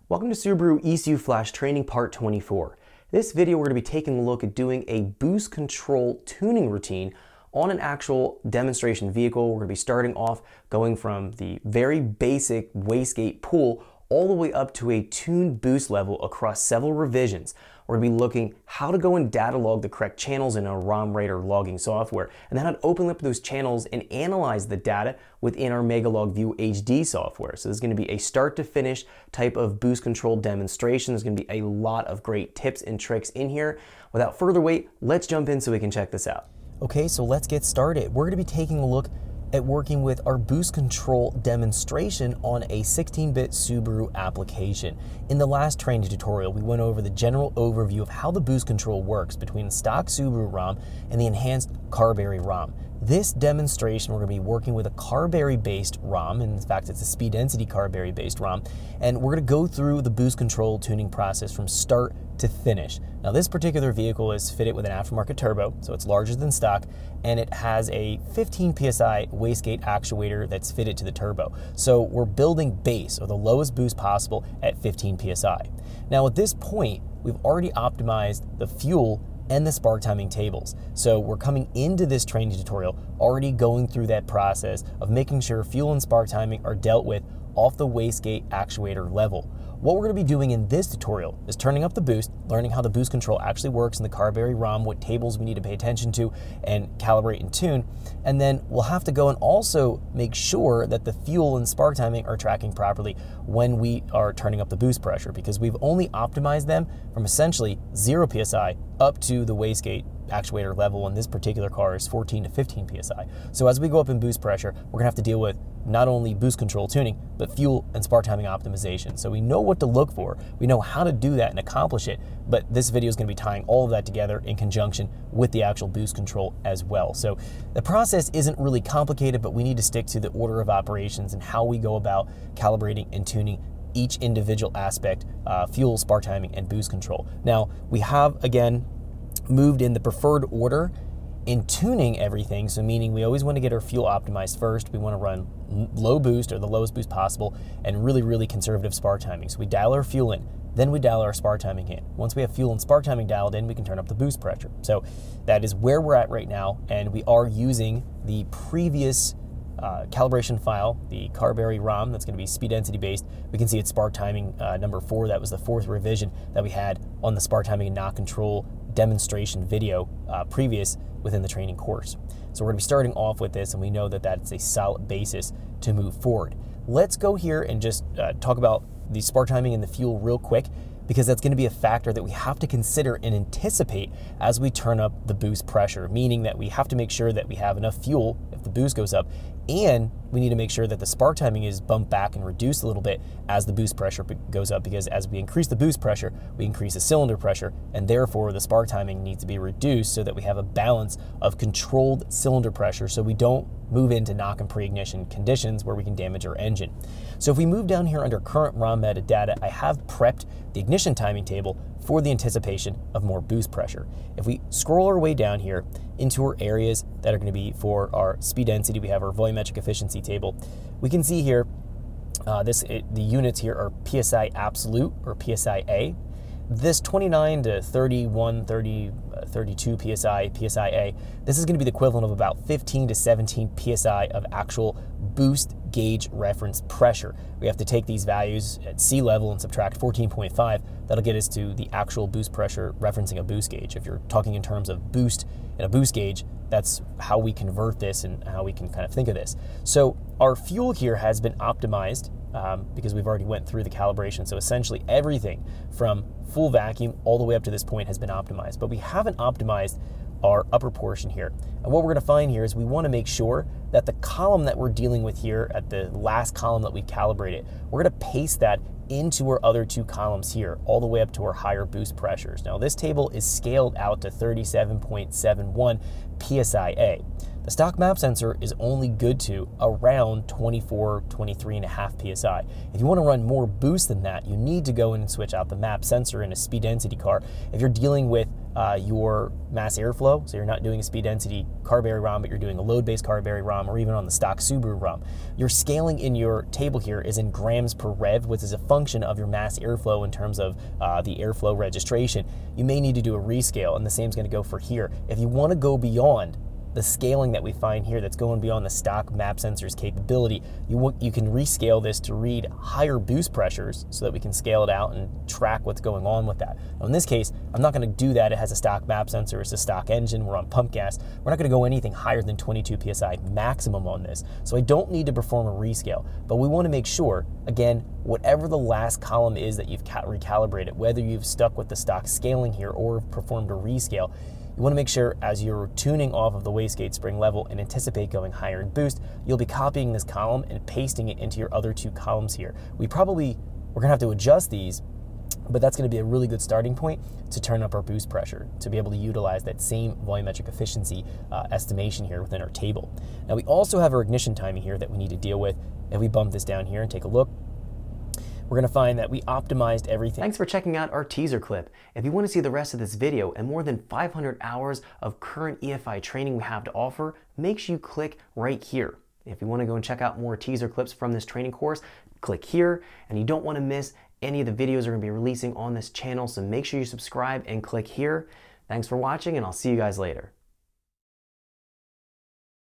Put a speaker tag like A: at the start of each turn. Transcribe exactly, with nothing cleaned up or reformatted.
A: Welcome to Subaru Ecu Flash Training Part twenty-four. This video we're going to be taking a look at doing a boost control tuning routine on an actual demonstration vehicle. We're going to be starting off going from the very basic wastegate pull all the way up to a tuned boost level across several revisions. We're going to be looking how to go and data log the correct channels in our Rom Raider logging software, and then how to open up those channels and analyze the data within our Megalog View H D software. So this is going to be a start to finish type of boost control demonstration. There's going to be a lot of great tips and tricks in here. Without further wait, let's jump in so we can check this out. Okay, so let's get started. We're going to be taking a look at working with our boost control demonstration on a sixteen bit Subaru application. In the last training tutorial, we went over the general overview of how the boost control works between the stock Subaru ROM and the enhanced Carberry ROM. This demonstration, we're going to be working with a Carberry-based ROM, and in fact, it's a speed density Carberry-based ROM, and we're going to go through the boost control tuning process from start to finish. Now, this particular vehicle is fitted with an aftermarket turbo, so it's larger than stock, and it has a fifteen P S I wastegate actuator that's fitted to the turbo. So we're building base, or the lowest boost possible, at fifteen P S I. Now, at this point, we've already optimized the fuel and the spark timing tables. So we're coming into this training tutorial already going through that process of making sure fuel and spark timing are dealt with off the wastegate actuator level. What we're going to be doing in this tutorial is turning up the boost, learning how the boost control actually works in the Carberry ROM, what tables we need to pay attention to and calibrate and tune, and then we'll have to go and also make sure that the fuel and spark timing are tracking properly when we are turning up the boost pressure, because we've only optimized them from essentially zero P S I up to the wastegate actuator level, and this particular car is fourteen to fifteen P S I. So as we go up in boost pressure, we're gonna have to deal with not only boost control tuning, but fuel and spark timing optimization. So we know what to look for, we know how to do that and accomplish it, but this video is gonna be tying all of that together in conjunction with the actual boost control as well. So the process isn't really complicated, but we need to stick to the order of operations and how we go about calibrating and tuning each individual aspect, uh, fuel, spark timing, and boost control. Now, we have, again, moved in the preferred order in tuning everything, so meaning we always want to get our fuel optimized first. We want to run low boost, or the lowest boost possible, and really, really conservative spark timing. So we dial our fuel in, then we dial our spark timing in. Once we have fuel and spark timing dialed in, we can turn up the boost pressure. So that is where we're at right now, and we are using the previous Uh, calibration file, the Carberry ROM, that's going to be speed density based. We can see it's spark timing uh, number four. That was the fourth revision that we had on the spark timing and knock control demonstration video uh, previous within the training course. So we're going to be starting off with this, and we know that that's a solid basis to move forward. Let's go here and just uh, talk about the spark timing and the fuel real quick, because that's going to be a factor that we have to consider and anticipate as we turn up the boost pressure, meaning that we have to make sure that we have enough fuel if the boost goes up, and we need to make sure that the spark timing is bumped back and reduced a little bit as the boost pressure goes up, because as we increase the boost pressure, we increase the cylinder pressure, and therefore the spark timing needs to be reduced so that we have a balance of controlled cylinder pressure so we don't move into knock and pre-ignition conditions where we can damage our engine. So if we move down here under current ROM metadata, I have prepped the ignition timing table for the anticipation of more boost pressure. If we scroll our way down here into our areas that are going to be for our speed density, we have our volumetric efficiency table. We can see here uh, this it, the units here are P S I absolute, or P S I A. This twenty-nine to thirty-one, thirty, uh, thirty-two P S I, P S I A, this is going to be the equivalent of about fifteen to seventeen P S I of actual boost gauge reference pressure. We have to take these values at sea level and subtract fourteen point five. That'll get us to the actual boost pressure referencing a boost gauge. If you're talking in terms of boost in a boost gauge, that's how we convert this and how we can kind of think of this. So our fuel here has been optimized um, because we've already went through the calibration. So essentially everything from full vacuum all the way up to this point has been optimized, but we haven't optimized our upper portion here. And what we're going to find here is we want to make sure that the column that we're dealing with here at the last column that we calibrated, we're going to paste that into our other two columns here, all the way up to our higher boost pressures. Now this table is scaled out to thirty-seven point seven one P S I A. The stock map sensor is only good to around twenty-four, twenty-three and a half P S I. If you want to run more boost than that, you need to go in and switch out the map sensor in a speed density car. If you're dealing with uh, your mass airflow, so you're not doing a speed density Carberry ROM, but you're doing a load-based Carberry ROM, or even on the stock Subaru ROM, your scaling in your table here is in grams per rev, which is a function of your mass airflow in terms of uh, the airflow registration. You may need to do a rescale, and the same is going to go for here. If you want to go beyond the scaling that we find here that's going beyond the stock map sensor's capability, you, you can rescale this to read higher boost pressures so that we can scale it out and track what's going on with that. Now in this case, I'm not going to do that. It has a stock map sensor, it's a stock engine, we're on pump gas. We're not going to go anything higher than twenty-two P S I maximum on this. So I don't need to perform a rescale, but we want to make sure, again, whatever the last column is that you've recalibrated, whether you've stuck with the stock scaling here or performed a rescale, you want to make sure as you're tuning off of the wastegate spring level and anticipate going higher in boost, you'll be copying this column and pasting it into your other two columns here. We probably, we're going to have to adjust these, but that's going to be a really good starting point to turn up our boost pressure, to be able to utilize that same volumetric efficiency uh, estimation here within our table. Now we also have our ignition timing here that we need to deal with. If we bump this down here and take a look, we're going to find that we optimized everything. Thanks for checking out our teaser clip. If you want to see the rest of this video and more than five hundred hours of current E F I training we have to offer, make sure you click right here. If you want to go and check out more teaser clips from this training course, click here, and you don't want to miss any of the videos we're going to be releasing on this channel, so make sure you subscribe and click here. Thanks for watching, and I'll see you guys later.